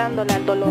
contándole al dolor.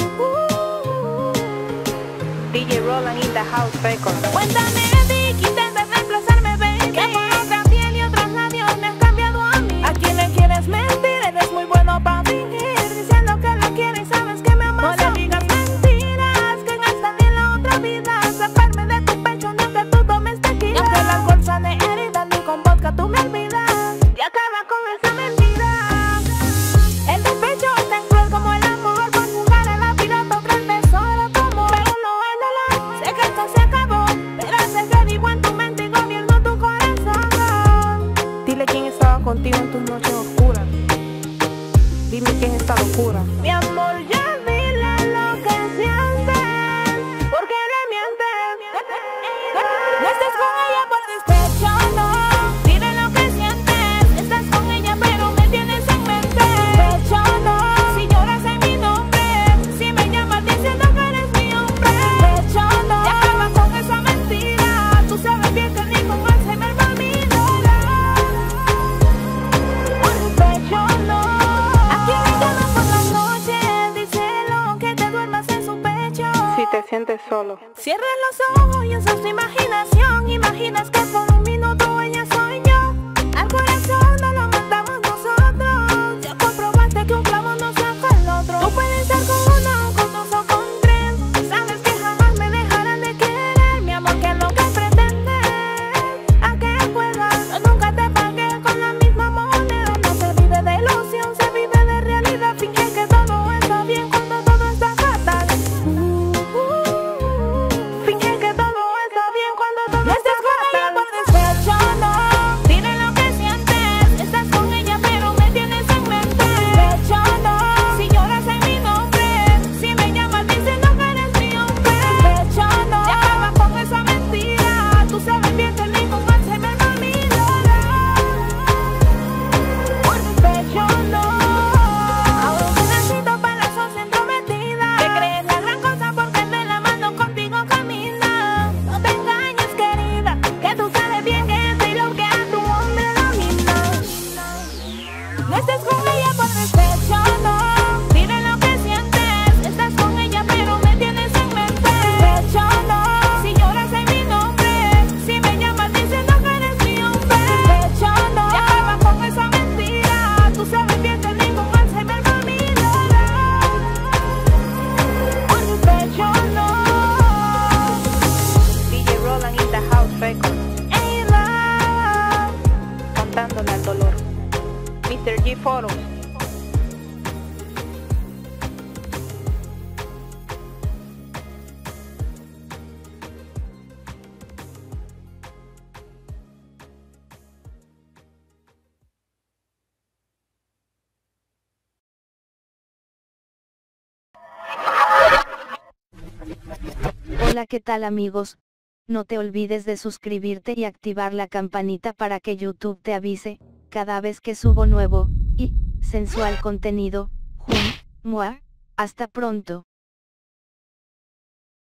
DJ Roland in the house record. Cuéntame de que intentas reemplazarme, baby, que por otra piel y otros labios me has cambiado a mí. ¿A quién le quieres mentir? Eres muy bueno para fingir, diciendo que lo quieres y sabes que me amas. No le digas mentiras, que no están en la otra vida. Sacarme de tu pecho ni que tú tomes tequila. Y aunque la alcohol sane heridas, ni con vodka tú me olvidas. Y acaba con esa mentira. El despecho es tan cruel como el amor, por jugar a la vida te ofrece el tesoro como. Pero no es dolor, sé que esto se acabó, pero sé que vivo en tu mente y gobierno tu corazón. Dile quién estaba contigo en tus noches oscuras. Dime quién es esta locura. Mi amor, ya dile lo que sientes, porque le mientes. No estés con ella por despecho, no. Dile lo que sientes, estás con ella pero me tienes en mente. Despecho, no. Si lloras en mi nombre, si me llamas diciendo que eres mi hombre. Despecho, no. Ya acaba con esa mentira, tú sabes bien que ni con Alzheimer me olvido. Por despecho, no. Aquí me llama por la noche, díselo que te duermas en su pecho. Si te sientes solo, Cierra los ojos y usa tu imaginación. Imaginas que por un minuto ella soy yo. Al corazón no lo matamos nosotros. Ya comprobaste que un clavo no saca el otro. Tú puedes estar con uno, con dos o con tres. Sabes que jamás me dejarán de querer. Mi amor, que es lo que pretendes. A que puedas, yo nunca te pagué con la misma moneda. No se vive de ilusión, se vive de realidad. Finge que todo está bien cuando todo está fatal. Finge que todo está bien cuando todo está fatal. Por despecho, no. Dile lo que sientes, estás con ella pero me tienes en mente. Despecho, no. Si lloras en mi nombre, si me llamas diciendo que eres mi hombre. Despecho, no. Ya acaba con esa mentira, tú sabes bien que ni con Alzheimer me olvido. Por despecho, no. Ahora un pedacito para la sos entrometida. Te crees la gran cosa porque de la mano contigo camina. No te engañes, querida, que tú sabes bien que soy lo que a tu hombre domina. No estés con ella por despecho, no. Dile lo que sientes, estás con ella pero me tienes en mente. Despecho, no. Si lloras en mi nombre, si me llamas diciendo que eres mi hombre. Despecho, no. Ya acaba con esa mentira, tú sabes bien que ni con Alzheimer me olvido. Por despecho, no. DJ Roland in the house record. Hey, love. Contándole al dolor. Mr. G Photos. Hola, ¿qué tal amigos? No te olvides de suscribirte y activar la campanita para que YouTube te avise cada vez que subo nuevo y sensual contenido. Hasta pronto.